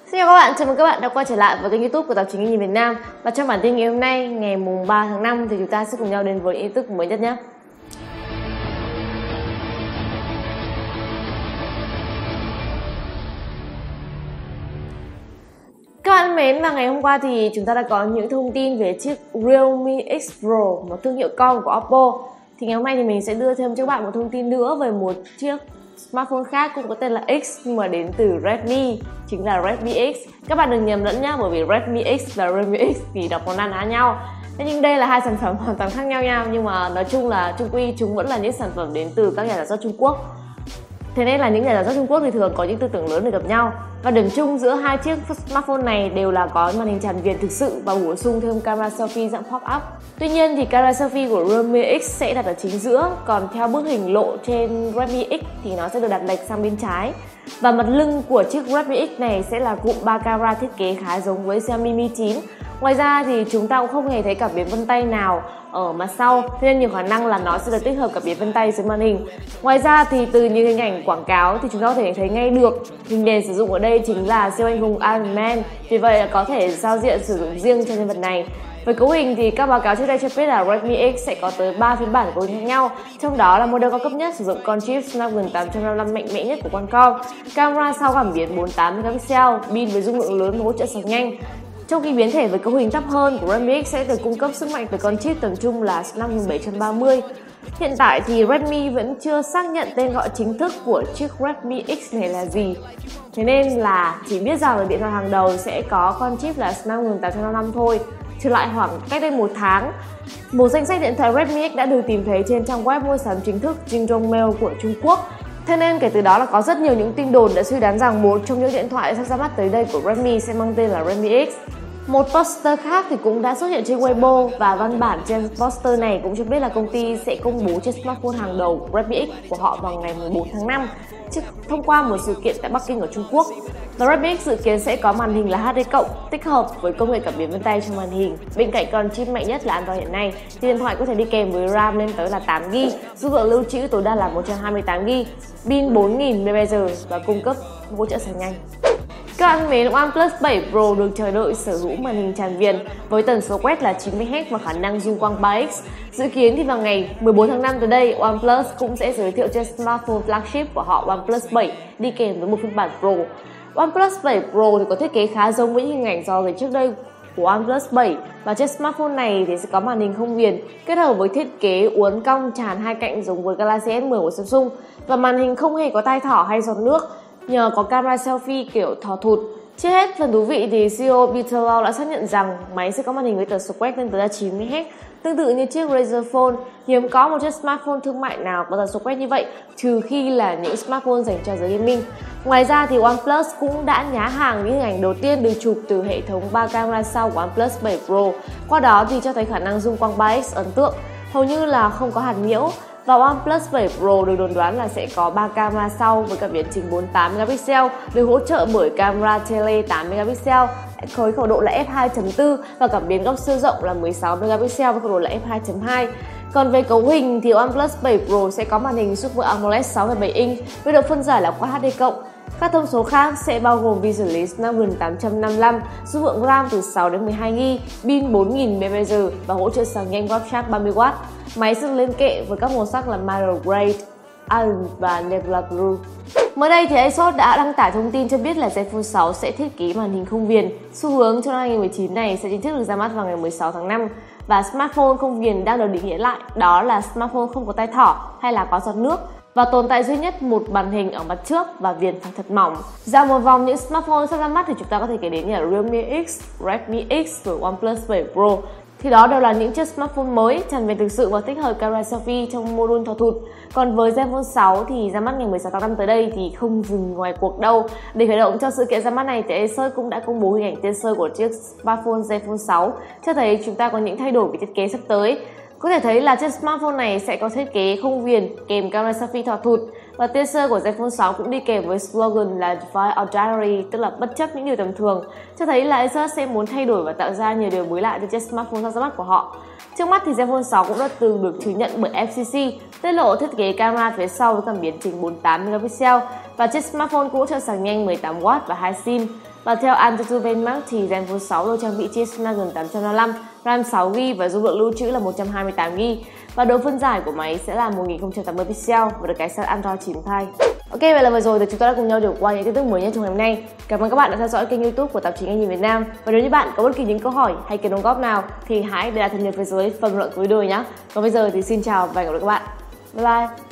Xin chào các bạn, chào mừng các bạn đã quay trở lại với kênh YouTube của Tạp chí Nghe Nhìn Việt Nam. Và trong bản tin ngày hôm nay, ngày mùng 3 tháng 5 thì chúng ta sẽ cùng nhau đến với tin tức mới nhất nhé. Các bạn thân mến, và ngày hôm qua thì chúng ta đã có những thông tin về chiếc Realme X Pro, một thương hiệu con của Oppo. Thì ngày hôm nay thì mình sẽ đưa thêm cho các bạn một thông tin nữa về một chiếc smartphone khác cũng có tên là X nhưng mà đến từ Redmi, chính là Redmi X. Các bạn đừng nhầm lẫn nhá, bởi vì Redmi X và Redmi X thì đọc có na ná nhau. Thế nhưng đây là hai sản phẩm hoàn toàn khác nhau nha, nhưng mà nói chung là chung quy chúng vẫn là những sản phẩm đến từ các nhà sản xuất Trung Quốc. Thế nên là những nhà sản xuất Trung Quốc thì thường có những tư tưởng lớn để gặp nhau. Và điểm chung giữa hai chiếc smartphone này đều là có màn hình tràn viền thực sự và bổ sung thêm camera selfie dạng pop-up. Tuy nhiên thì camera selfie của Realme X sẽ đặt ở chính giữa, còn theo bức hình lộ trên Redmi X thì nó sẽ được đặt lệch sang bên trái. Và mặt lưng của chiếc Redmi X này sẽ là cụm 3 camera thiết kế khá giống với Xiaomi Mi 9. Ngoài ra thì chúng ta cũng không hề thấy cảm biến vân tay nào ở mặt sau, thế nên nhiều khả năng là nó sẽ được tích hợp cảm biến vân tay dưới màn hình. Ngoài ra thì từ những hình ảnh quảng cáo thì chúng ta có thể thấy ngay được hình nền sử dụng ở đây chính là siêu anh hùng Iron Man, vì vậy là có thể giao diện sử dụng riêng cho nhân vật này. Với cấu hình thì các báo cáo trước đây cho biết là Redmi X sẽ có tới 3 phiên bản cấu hình khác nhau, trong đó là model cao cấp nhất sử dụng con chip Snapdragon 855 mạnh mẽ nhất của Qualcomm, camera sau cảm biến 48 megapixel, pin với dung lượng lớn và hỗ trợ sạc nhanh. Trong khi biến thể với cấu hình thấp hơn của Redmi X sẽ được cung cấp sức mạnh từ con chip tầm trung là Snapdragon 730. Hiện tại thì Redmi vẫn chưa xác nhận tên gọi chính thức của chiếc Redmi X này là gì. Thế nên là chỉ biết rằng là điện thoại hàng đầu sẽ có con chip là Snapdragon 855 thôi. Trở lại khoảng cách đây một tháng, một danh sách điện thoại Redmi X đã được tìm thấy trên trang web mua sắm chính thức Jingdong Mail của Trung Quốc. Thế nên kể từ đó là có rất nhiều những tin đồn đã suy đoán rằng một trong những điện thoại sắp ra mắt tới đây của Redmi sẽ mang tên là Redmi X. Một poster khác thì cũng đã xuất hiện trên Weibo và văn bản trên poster này cũng cho biết là công ty sẽ công bố chiếc smartphone hàng đầu Redmi X của họ vào ngày 14 tháng 5 thông qua một sự kiện tại Bắc Kinh ở Trung Quốc. Và Redmi X dự kiến sẽ có màn hình là HD+, tích hợp với công nghệ cảm biến vân tay trong màn hình. Bên cạnh con chip mạnh nhất là Android hiện nay, thì điện thoại có thể đi kèm với RAM lên tới là 8GB, dung lượng lưu trữ tối đa là 128GB, pin 4000 mAh và cung cấp hỗ trợ sạc nhanh. Các bạn thân mến, OnePlus 7 Pro được chờ đợi sở hữu màn hình tràn viền với tần số quét là 90Hz và khả năng zoom quang 3x. Dự kiến thì vào ngày 14 tháng 5 tới đây, OnePlus cũng sẽ giới thiệu trên smartphone flagship của họ OnePlus 7 đi kèm với một phiên bản Pro. OnePlus 7 Pro thì có thiết kế khá giống với những hình ảnh do trước đây của OnePlus 7, và chiếc smartphone này thì sẽ có màn hình không viền kết hợp với thiết kế uốn cong tràn hai cạnh giống với Galaxy S10 của Samsung, và màn hình không hề có tai thỏ hay giọt nước nhờ có camera selfie kiểu thò thụt. Trước hết, phần thú vị thì CEO Peter Lau đã xác nhận rằng máy sẽ có màn hình với tần số quét lên tới 90Hz, tương tự như chiếc Razer Phone. Hiếm có một chiếc smartphone thương mại nào có tần số quét như vậy, trừ khi là những smartphone dành cho giới gaming. Ngoài ra thì OnePlus cũng đã nhá hàng những hình ảnh đầu tiên được chụp từ hệ thống 3 camera sau của OnePlus 7 Pro. Qua đó thì cho thấy khả năng zoom quang 3x ấn tượng, hầu như là không có hạt nhiễu. Và OnePlus 7 Pro được đồn đoán là sẽ có 3 camera sau với cảm biến chính 48 megapixel, được hỗ trợ bởi camera tele 8 megapixel với khẩu độ là f2.4 và cảm biến góc siêu rộng là 16 megapixel với khẩu độ là f2.2. Còn về cấu hình thì OnePlus 7 Pro sẽ có màn hình Super AMOLED 6,7 inch với độ phân giải là Quad HD+. Các thông số khác sẽ bao gồm vi xử lý Snapdragon 855, dung lượng RAM từ 6 đến 12GB, pin 4000 mAh và hỗ trợ sạc nhanh Snapchat 30W. Máy sẽ lên kệ với các màu sắc là Mineral Gray, Iron và Nebula Blue. Mới đây thì ASUS đã đăng tải thông tin cho biết là Zenfone 6 sẽ thiết kế màn hình không viền. Xu hướng trong năm 2019 này sẽ chính thức được ra mắt vào ngày 16 tháng 5. Và smartphone không viền đang được định nghĩa lại, đó là smartphone không có tai thỏ hay là có giọt nước, và tồn tại duy nhất một màn hình ở mặt trước và viền phải thật mỏng. Dạo một vòng những smartphone sắp ra mắt thì chúng ta có thể kể đến như là Realme X, Redmi X và OnePlus 7 Pro. Thì đó đều là những chiếc smartphone mới tràn viền thực sự và tích hợp camera selfie trong module thò thụt. Còn với Zenfone 6 thì ra mắt ngày 16 tháng 5 tới đây thì không dừng ngoài cuộc đâu. Để khởi động cho sự kiện ra mắt này thì ASUS cũng đã công bố hình ảnh tiên sơ của chiếc smartphone Zenfone 6, cho thấy chúng ta có những thay đổi về thiết kế sắp tới. Có thể thấy là chiếc smartphone này sẽ có thiết kế không viền kèm camera selfie thò thụt, Và teaser của Zenfone 6 cũng đi kèm với slogan là Defy Ordinary, tức là bất chấp những điều tầm thường, cho thấy là Asus sẽ muốn thay đổi và tạo ra nhiều điều mới lạ cho chiếc smartphone sắp ra mắt của họ. Trước mắt thì Zenfone 6 cũng đã từng được chứng nhận bởi FCC, tiết lộ thiết kế camera phía sau với cảm biến trình 48 megapixel và chiếc smartphone cũng hỗ trợ sạc nhanh 18W và 2 SIM. Và theo Antutu Benchmark thì Zenfone 6 được trang bị chip Snapdragon 855, RAM 6GB và dung lượng lưu trữ là 128GB. Và độ phân giải của máy sẽ là 1080 pixel và được cài sẵn Android 9 thay. Ok, vậy là vừa rồi thì chúng ta đã cùng nhau điểm qua những tin tức mới nhất trong ngày hôm nay. Cảm ơn các bạn đã theo dõi kênh YouTube của tạp chí Nghe Nhìn Việt Nam. Và nếu như bạn có bất kỳ những câu hỏi hay kiến đóng góp nào thì hãy để lại thân nhiệt phía dưới phần luận của video nhé. Còn bây giờ thì xin chào và hẹn gặp lại các bạn. Bye bye.